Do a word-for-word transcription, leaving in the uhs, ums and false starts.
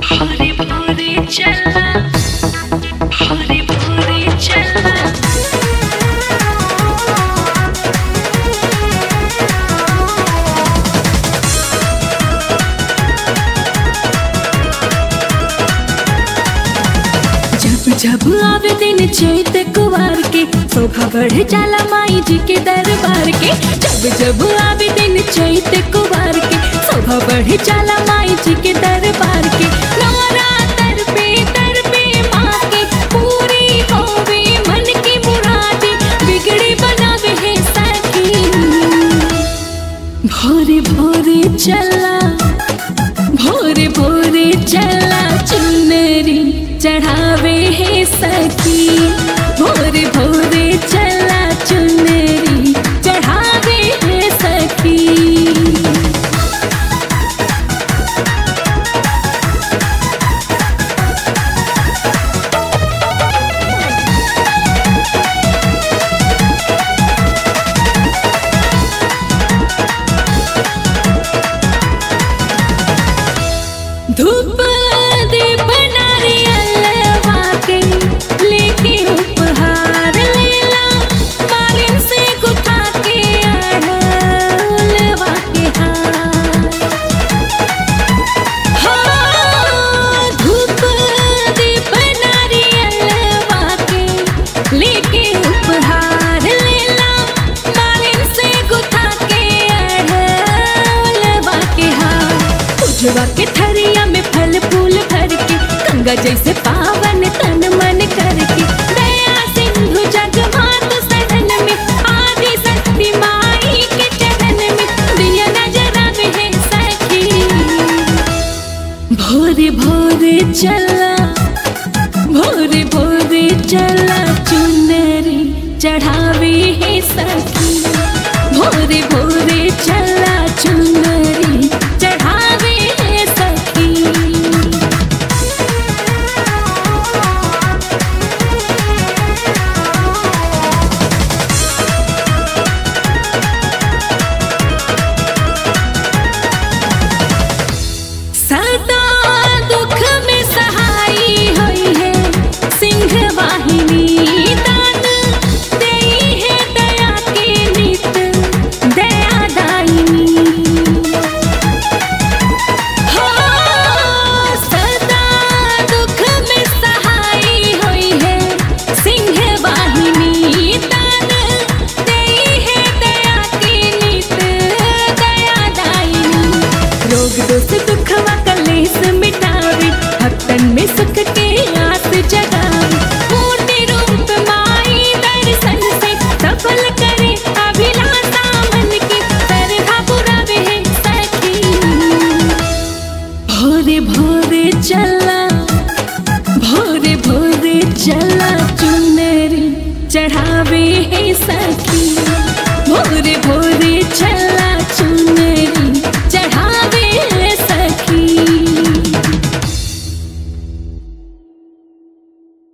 भोरे भोरे चला, भोरे भोरे चला। जब जब आवे दिन चैत कुवार के, शोभा बढ़ जाला माई जी के दरबार के। जब जब आवे दिन चैत कुवार के, शोभा बढ़ जाला माई जी के दरबार के। नवरात्र पे दर पे माँ के, पूरी होवे मन की मुराद, बिगड़ी बनावे है सखी। भोरे भोरे चला, भोरे भोरे चला, चुनरी चढ़ावे है सखी। भोरे भोरे चला, चुनरी चढ़ावे है सखी। धूप दीप नारियलवा के, लेके उपहार लेला, मालिन से गुथा के अड़लवा के हार। हाँ, धूप दीप नारियलवा के, लेके उपहार लेला, मालिन से गुथा के अड़लवा के हार। पूजवा के थरिया में फल फूल भर के, गंगा जैसे पावन तन मन करके। दया सिंधु जगमात सदन में, आदि शक्ति माई के चरण में, दिया नजरावे है सखी। भोरे भोरे चला, भोरे भोरे चला, चुनरी चढ़ावे है सखी। भोरे भोरे चला, चुनरी चढ़ावे है सखी। सदा दुख में सहाई होई है सिंह वाहिनी, दान देई है दया के नित दया दायिनी। हाँ, सदा दुख में सहाई होई है सिंह वाहिनी, दान देई है दया के नित दया दायिनी। रोग दोष दुखवा कलेश मिटावे, भक्तन में सुख के आस जगावे। मूर्ति रूप माई दर्शन से, सफल करे अभिलाषा मन की, श्रद्धा पुरावे है सखी। भोरे भोरे चल,